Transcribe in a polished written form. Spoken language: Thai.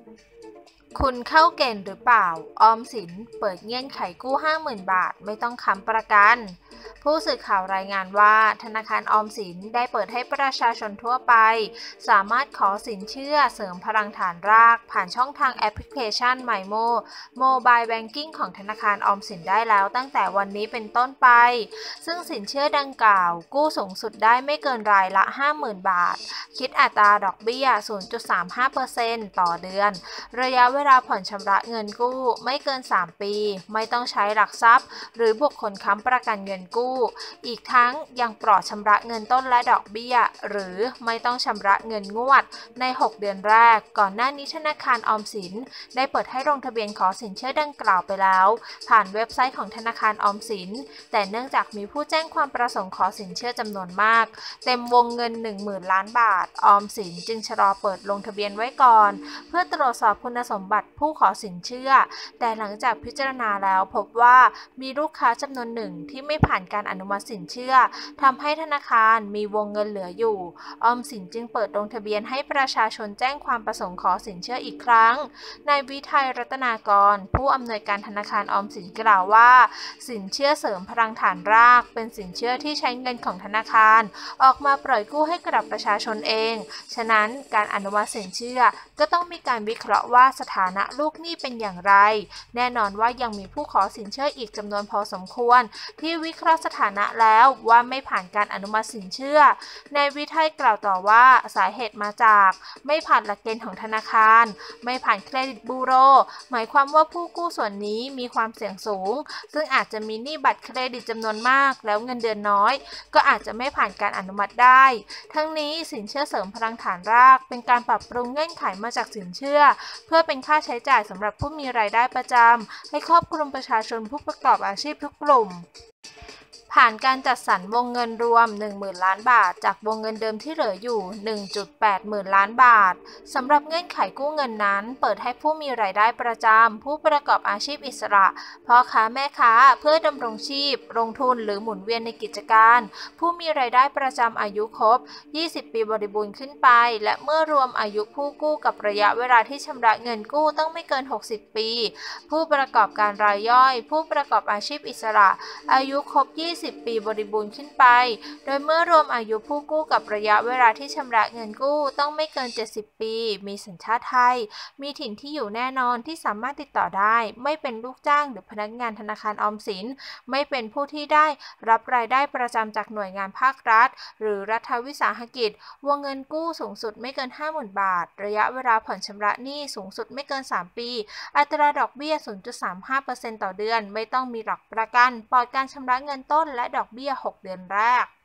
คุณเข้าเกณฑ์หรือเปล่าออมสินเปิดเงื่อนไขกู้ 50,000 บาทไม่ต้องค้ำประกันผู้สื่อข่าวรายงานว่าธนาคารออมสินได้เปิดให้ประชาชนทั่วไปสามารถขอสินเชื่อเสริมพลังฐานรากผ่านช่องทางแอปพลิเคชัน MyMo โมบายแบงกิ้งของธนาคารออมสินได้แล้วตั้งแต่วันนี้เป็นต้นไปซึ่งสินเชื่อดังกล่าวกู้สูงสุดได้ไม่เกินรายละ 50,000 บาทคิดอัตราดอกเบี้ย 0.35% ต่อเดือนระยะเวลาผ่อนชำระเงินกู้ไม่เกิน 3 ปีไม่ต้องใช้หลักทรัพย์หรือบุคคลค้ำประกันเงินกู้อีกทั้งยังปลอดชำระเงินต้นและดอกเบี้ยหรือไม่ต้องชำระเงินงวดใน 6 เดือนแรกก่อนหน้านี้ธนาคารออมสินได้เปิดให้ลงทะเบียนขอสินเชื่อดังกล่าวไปแล้วผ่านเว็บไซต์ของธนาคารออมสินแต่เนื่องจากมีผู้แจ้งความประสงค์ขอสินเชื่อจำนวนมากเต็มวงเงิน 10,000 ล้านบาทออมสินจึงชะลอเปิดลงทะเบียนไว้ก่อนเพื่อตรวจสอบคุณสมบัติผู้ขอสินเชื่อแต่หลังจากพิจารณาแล้วพบว่ามีลูกค้าจำนวนหนึ่งที่ไม่ผ่านการอนุมัติสินเชื่อทำให้ธนาคารมีวงเงินเหลืออยู่ออมสินจึงเปิดลงทะเบียนให้ประชาชนแจ้งความประสงค์ขอสินเชื่ออีกครั้งนายวิทัยรัตนากรผู้อำนวยการธนาคารออมสินกล่าวว่าสินเชื่อเสริมพลังฐานรากเป็นสินเชื่อที่ใช้เงินของธนาคารออกมาปล่อยกู้ให้กับประชาชนเองฉะนั้นการอนุมัติสินเชื่อก็ต้องมีการวิเคราะห์ว่าสถานะลูกหนี้เป็นอย่างไรแน่นอนว่ายังมีผู้ขอสินเชื่ออีกจำนวนพอสมควรที่วิเคราะห์สถานะแล้วว่าไม่ผ่านการอนุมัติสินเชื่อนายวิทัยกล่าวต่อว่าสาเหตุมาจากไม่ผ่านหลักเกณฑ์ของธนาคารไม่ผ่านเครดิตบูโรหมายความว่าผู้กู้ส่วนนี้มีความเสี่ยงสูงซึ่งอาจจะมีหนี้บัตรเครดิตจำนวนมากแล้วเงินเดือนน้อยก็อาจจะไม่ผ่านการอนุมัติได้ทั้งนี้สินเชื่อเสริมพลังฐานรากเป็นการปรับปรุงเงื่อนไขมาจากสินเชื่อเพื่อเป็นค่าใช้จ่ายสำหรับผู้มีรายได้ประจำให้ครอบคลุมประชาชนผู้ประกอบอาชีพทุกกลุ่มผ่านการจัดสรรวงเงินรวม 10,000 ล้านบาทจากวงเงินเดิมที่เหลืออยู่ 1.8 หมื่นล้านบาทสำหรับเงื่อนไขกู้เงินนั้นเปิดให้ผู้มีรายได้ประจำผู้ประกอบอาชีพอิสระพ่อค้าแม่ค้าเพื่อดำรงชีพลงทุนหรือหมุนเวียนในกิจการผู้มีรายได้ประจำอายุครบ 20 ปีบริบูรณ์ขึ้นไปและเมื่อรวมอายุผู้กู้กับระยะเวลาที่ชำระเงินกู้ต้องไม่เกิน 60 ปีผู้ประกอบการรายย่อยผู้ประกอบอาชีพอิสระอายุครบ 20 ปีบริบูรณ์ขึ้นไปโดยเมื่อรวมอายุผู้กู้กับระยะเวลาที่ชำระเงินกู้ต้องไม่เกิน 70 ปีมีสัญชาติไทยมีถิ่นที่อยู่แน่นอนที่สามารถติดต่อได้ไม่เป็นลูกจ้างหรือพนักงานธนาคารออมสินไม่เป็นผู้ที่ได้รับรายได้ประจำจากหน่วยงานภาครัฐหรือรัฐวิสาหกิจวงเงินกู้สูงสุดไม่เกิน 50,000 บาทระยะเวลาผ่อนชำระหนี้สูงสุดไม่เกิน 3 ปีอัตราดอกเบี้ย 0.35% ต่อเดือนไม่ต้องมีหลักประกันปลอดการชำระเงินต้นและดอกเบี้ย 6 เดือนแรก